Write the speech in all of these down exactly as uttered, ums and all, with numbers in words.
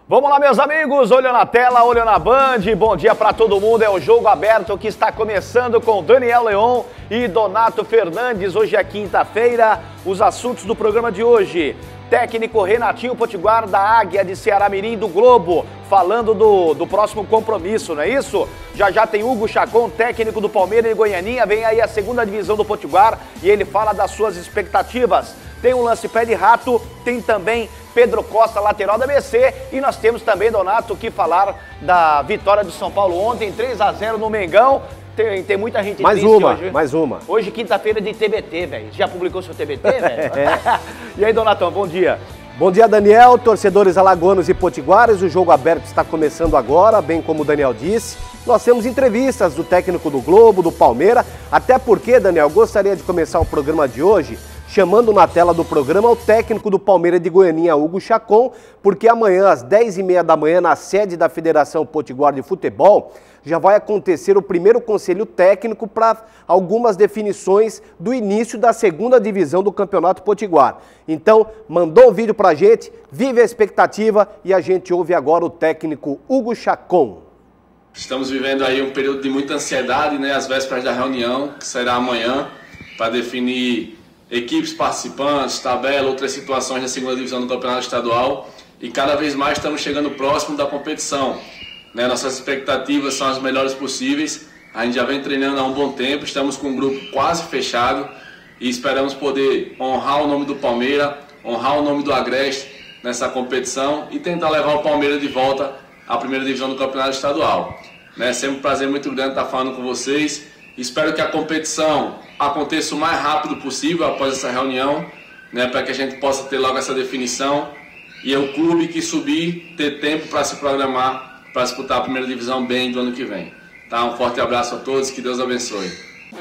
Vamos lá, meus amigos, olho na tela, olho na Band, bom dia para todo mundo, é o Jogo Aberto que está começando com Daniel Leon e Donato Fernandes. Hoje é quinta-feira, os assuntos do programa de hoje: técnico Renatinho Potiguar da Águia de Ceará Mirim do Globo, falando do, do próximo compromisso, não é isso? Já já tem Hugo Chacon, técnico do Palmeiras e Goianinha, vem aí a segunda divisão do Potiguar e ele fala das suas expectativas. Tem um lance pé de rato, tem também Pedro Costa, lateral da B C, e nós temos também, Donato, que falar da vitória do São Paulo ontem, três a zero no Mengão. Tem, tem muita gente mais triste uma, hoje. Mais uma. Hoje, quinta-feira de T B T, velho. Já publicou seu T B T, velho? É. E aí, Donatão, bom dia. Bom dia, Daniel, torcedores alagoanos e potiguares. O Jogo Aberto está começando agora, bem como o Daniel disse. Nós temos entrevistas do técnico do Globo, do Palmeiras, até porque, Daniel, gostaria de começar o programa de hoje chamando na tela do programa o técnico do Palmeiras de Goianinha, Hugo Chacon, porque amanhã, às dez e meia da manhã, na sede da Federação Potiguar de Futebol, já vai acontecer o primeiro conselho técnico para algumas definições do início da segunda divisão do Campeonato Potiguar. Então, mandou um vídeo pra gente, vive a expectativa e a gente ouve agora o técnico Hugo Chacon. Estamos vivendo aí um período de muita ansiedade, né? Às vésperas da reunião, que será amanhã, para definir equipes participantes, tabela, outras situações da segunda divisão do Campeonato Estadual, e cada vez mais estamos chegando próximo da competição. Né? Nossas expectativas são as melhores possíveis, a gente já vem treinando há um bom tempo, estamos com um grupo quase fechado e esperamos poder honrar o nome do Palmeiras, honrar o nome do Agreste nessa competição e tentar levar o Palmeiras de volta à primeira divisão do Campeonato Estadual. Né? Sempre um prazer muito grande estar falando com vocês. Espero que a competição aconteça o mais rápido possível após essa reunião, né, para que a gente possa ter logo essa definição e o clube que subir ter tempo para se programar para disputar a primeira divisão bem do ano que vem. Tá? Um forte abraço a todos, que Deus abençoe.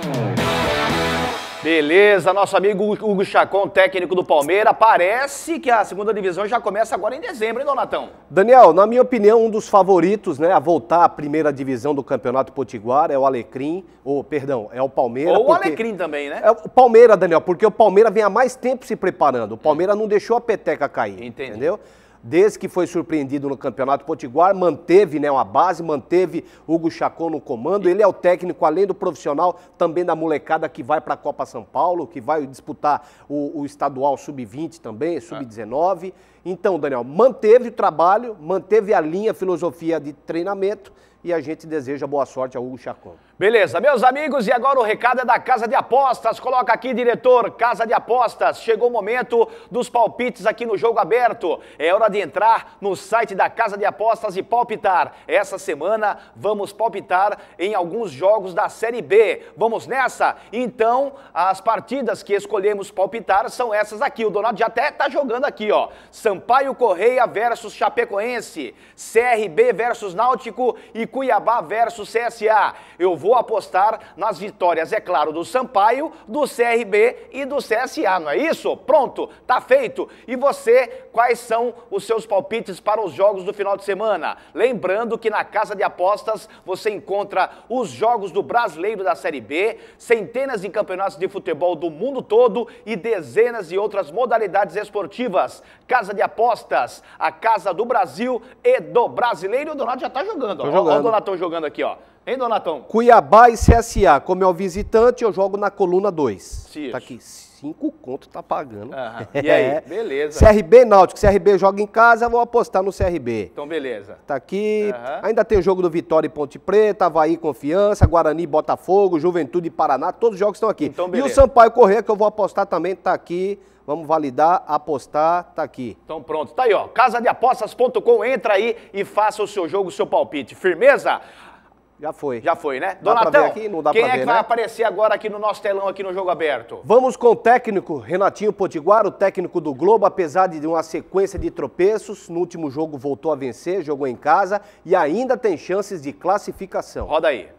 Beleza, nosso amigo Hugo Chacon, técnico do Palmeiras. Parece que a segunda divisão já começa agora em dezembro, hein, Donatão? Daniel, na minha opinião, um dos favoritos, né, a voltar à primeira divisão do Campeonato Potiguar é o Alecrim, ou, perdão, é o Palmeiras. Ou o Alecrim também, né? É o Palmeiras, Daniel, porque o Palmeiras vem há mais tempo se preparando. O Palmeiras não deixou a peteca cair, Entendi. Entendeu? Desde que foi surpreendido no Campeonato Potiguar, manteve, né, uma base, manteve Hugo Chacon no comando. Ele é o técnico, além do profissional, também da molecada que vai para a Copa São Paulo, que vai disputar o, o estadual sub vinte também, sub dezenove. Então, Daniel, manteve o trabalho, manteve a linha, filosofia de treinamento e a gente deseja boa sorte ao Hugo Chacon. Beleza, meus amigos, e agora o recado é da Casa de Apostas. Coloca aqui, diretor, Casa de Apostas. Chegou o momento dos palpites aqui no Jogo Aberto. É hora de entrar no site da Casa de Apostas e palpitar. Essa semana vamos palpitar em alguns jogos da Série B. Vamos nessa? Então, as partidas que escolhemos palpitar são essas aqui. O Donato já até tá jogando aqui, ó. Sampaio Correia versus Chapecoense, C R B versus Náutico e Cuiabá versus C S A. Eu vou apostar nas vitórias, é claro, do Sampaio, do C R B e do C S A, não é isso? Pronto, tá feito. E você, quais são os seus palpites para os jogos do final de semana? Lembrando que na Casa de Apostas você encontra os jogos do Brasileiro da Série B, centenas de campeonatos de futebol do mundo todo e dezenas de outras modalidades esportivas. Casa de Apostas, a casa do Brasil e do brasileiro. O Donato já tá jogando, ó. Tô jogando. Olha o Donatão jogando aqui, ó. Hein, Donatão? Cuiabá e C S A, como é o visitante, eu jogo na coluna dois. Isso. Tá aqui, cinco conto tá pagando. Aham. E aí, beleza. C R B Náutico, C R B joga em casa, vou apostar no C R B. Então, beleza. Tá aqui, Aham. ainda tem o jogo do Vitória e Ponte Preta, Avaí Confiança, Guarani Botafogo, Juventude e Paraná, todos os jogos estão aqui. Então, e beleza. o Sampaio Corrêa, que eu vou apostar também, tá aqui. Vamos validar, apostar, tá aqui. Então pronto, tá aí, ó. casa de apostas ponto com, entra aí e faça o seu jogo, o seu palpite. Firmeza? Já foi. Já foi, né? Dá pra Donatão, ver aqui? Não dá quem pra é ver, que né? vai aparecer agora aqui no nosso telão, aqui no Jogo Aberto? Vamos com o técnico Renatinho Potiguar, o técnico do Globo, apesar de uma sequência de tropeços, no último jogo voltou a vencer, jogou em casa e ainda tem chances de classificação. Roda aí.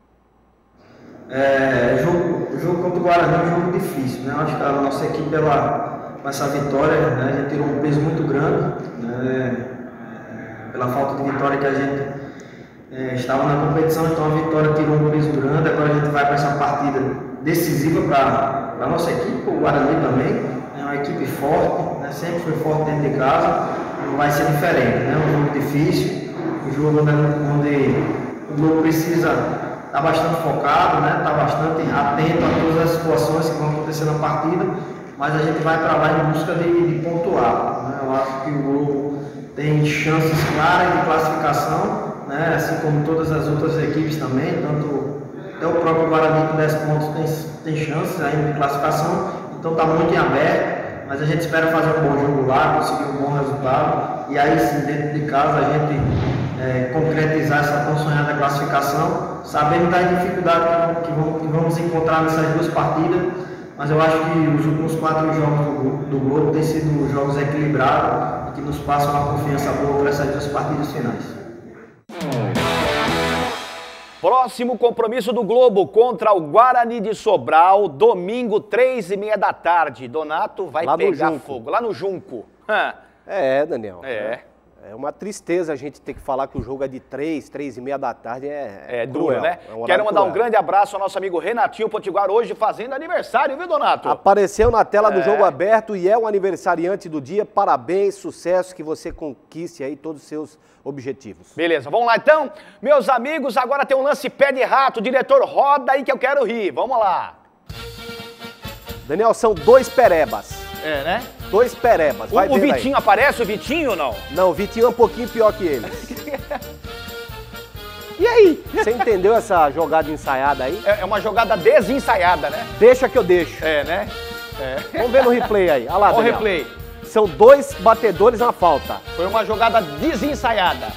É, jogo, o jogo contra o Guarani é um jogo difícil, né? Acho que a nossa equipe, ela, com essa vitória, né, a gente tirou um peso muito grande, né, pela falta de vitória que a gente é, estava na competição, então a vitória tirou um peso grande. Agora a gente vai para essa partida decisiva para a nossa equipe, o Guarani também, é uma equipe forte, né, sempre foi forte dentro de casa. não vai ser diferente, né? Um jogo difícil, um jogo onde, onde o Globo precisa estar bastante focado, né? Estar bastante atento a todas as situações que vão acontecer na partida, mas a gente vai para lá em busca de, de pontuar, né? Eu acho que o Globo tem chances claras de classificação, né? Assim como todas as outras equipes também, tanto até o próprio Guarani com dez pontos tem, tem chances ainda de classificação, então está muito em aberto. Mas a gente espera fazer um bom jogo lá, conseguir um bom resultado e aí sim, dentro de casa, a gente é, concretizar essa tão sonhada classificação, sabendo das dificuldades que vamos, que vamos encontrar nessas duas partidas, mas eu acho que os últimos quatro jogos do, do Globo têm sido jogos equilibrados e que nos passam uma confiança boa para essas duas partidas finais. Próximo compromisso do Globo contra o Guarani de Sobral, domingo, três e meia da tarde. Donato vai lá pegar fogo, lá no Junco. É, Daniel. É. É uma tristeza a gente ter que falar que o jogo é de três, três e meia da tarde. É, é duro, cruel, né? É um Quero mandar cruel. um grande abraço ao nosso amigo Renatinho Potiguar, hoje fazendo aniversário, viu, Donato? Apareceu na tela do é. Jogo Aberto e é o aniversariante do dia. Parabéns, sucesso, que você conquiste aí todos os seus objetivos. Beleza, vamos lá então? Meus amigos, agora tem um lance pé de rato. Diretor, roda aí que eu quero rir. Vamos lá. Daniel, são dois perebas. É, né? Dois perebas. Vai o, o Vitinho aí. aparece, o Vitinho ou não? Não, o Vitinho é um pouquinho pior que eles. E aí? Você entendeu essa jogada ensaiada aí? É, é uma jogada desensaiada, né? Deixa que eu deixo. É, né? É. Vamos ver no replay aí. Olha lá, Olha o Daniel. replay. São dois batedores na falta. Foi uma jogada desensaiada.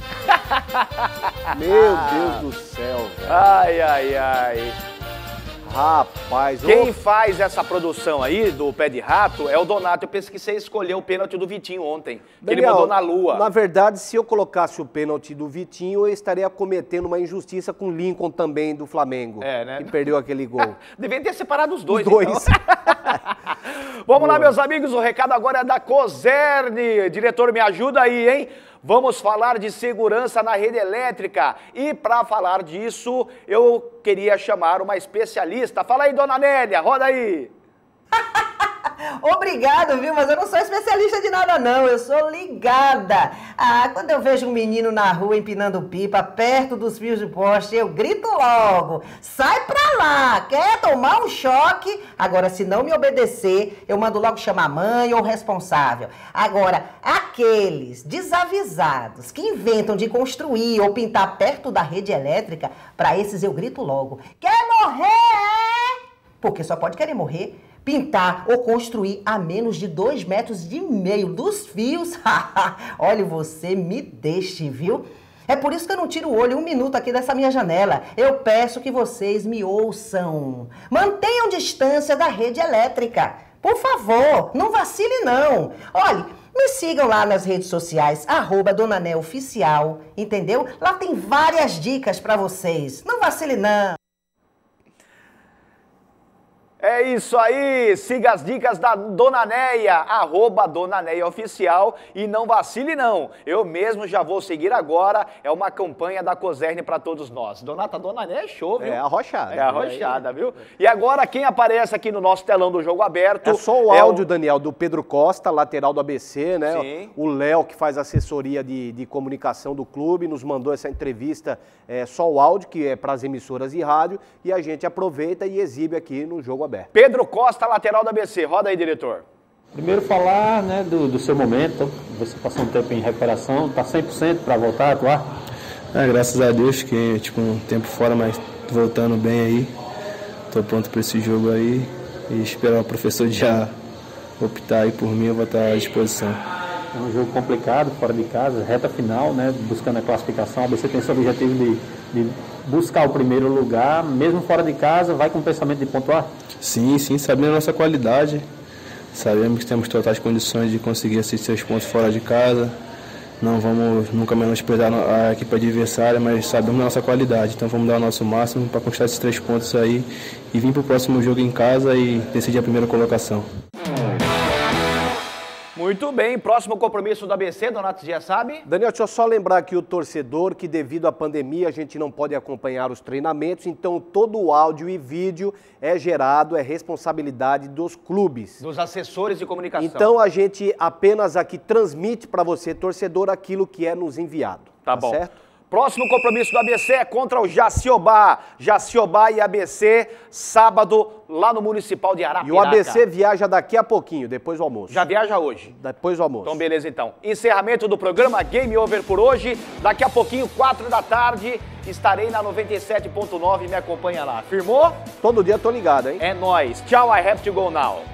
Meu Deus do céu, velho. Ai, ai, ai. Rapaz, quem ô... faz essa produção aí do Pé de Rato é o Donato. Eu pensei que você escolheu o pênalti do Vitinho ontem, que Daniel, ele mandou na lua. Na verdade, se eu colocasse o pênalti do Vitinho, eu estaria cometendo uma injustiça com o Lincoln também do Flamengo, é, né? que perdeu aquele gol. Devia ter separado os dois, os dois. Então. Vamos Boa. lá, meus amigos, o recado agora é da Cosern. Diretor, me ajuda aí, hein? Vamos falar de segurança na rede elétrica e para falar disso, eu queria chamar uma especialista. Fala aí, dona Nélia, roda aí. Obrigado, viu? Mas eu não sou especialista de nada, não. Eu sou ligada. Ah, quando eu vejo um menino na rua empinando pipa, perto dos fios de poste, eu grito logo. Sai pra lá! Quer tomar um choque? Agora, se não me obedecer, eu mando logo chamar a mãe ou o responsável. Agora, aqueles desavisados que inventam de construir ou pintar perto da rede elétrica, pra esses eu grito logo. Quer morrer? Porque só pode querer morrer pintar ou construir a menos de dois metros e meio dos fios. Olha, você me deixe, viu? É por isso que eu não tiro o olho um minuto aqui dessa minha janela. Eu peço que vocês me ouçam. Mantenham distância da rede elétrica. Por favor, não vacile não. Olha, me sigam lá nas redes sociais, arroba Dona Né Oficial, entendeu? Lá tem várias dicas pra vocês. Não vacile não. É isso aí, siga as dicas da Dona Neia, arroba Dona Neia Oficial e não vacile não, eu mesmo já vou seguir agora, é uma campanha da Cosern para todos nós. Donata, Dona Neia é show, viu? É arrochada. É arrochada, é. viu? E agora quem aparece aqui no nosso telão do Jogo Aberto... É só o áudio, é o... Daniel, do Pedro Costa, lateral do A B C, né? Sim. O Léo, que faz assessoria de, de comunicação do clube, nos mandou essa entrevista, é só o áudio, que é para as emissoras de rádio, e a gente aproveita e exibe aqui no Jogo Aberto. Pedro Costa, lateral da A B C. Roda aí, diretor. Primeiro falar, né, do, do seu momento. Você passou um tempo em recuperação, está cem por cento para voltar a atuar? É, graças a Deus, fiquei tipo, um tempo fora, mas voltando bem aí. Estou pronto para esse jogo aí e esperar o professor já optar aí por mim, eu vou estar à disposição. É um jogo complicado, fora de casa, reta final, né, buscando a classificação. A A B C tem esse objetivo de, de buscar o primeiro lugar, mesmo fora de casa, vai com o pensamento de pontuar? Sim, sim, sabendo a nossa qualidade, sabemos que temos totais condições de conseguir esses seis pontos fora de casa, não vamos nunca menosprezar a equipe adversária, mas sabemos a nossa qualidade, então vamos dar o nosso máximo para conquistar esses três pontos aí e vir para o próximo jogo em casa e decidir a primeira colocação. Muito Muito bem, próximo compromisso do A B C, Donato já sabe? Daniel, deixa eu só lembrar aqui o torcedor que devido à pandemia a gente não pode acompanhar os treinamentos, então todo o áudio e vídeo é gerado, é responsabilidade dos clubes. Dos assessores de comunicação. Então a gente apenas aqui transmite para você, torcedor, aquilo que é nos enviado. Tá, Tá bom. certo? Próximo compromisso do A B C é contra o Jaciobá. Jaciobá e A B C, sábado, lá no Municipal de Arapiraca. E o A B C viaja daqui a pouquinho, depois do almoço. Já viaja hoje. Depois do almoço. Então, beleza, então. Encerramento do programa, Game Over por hoje. Daqui a pouquinho, quatro da tarde, estarei na noventa e sete ponto nove, me acompanha lá. Firmou? Todo dia tô ligado, hein? É nóis. Tchau, I have to go now.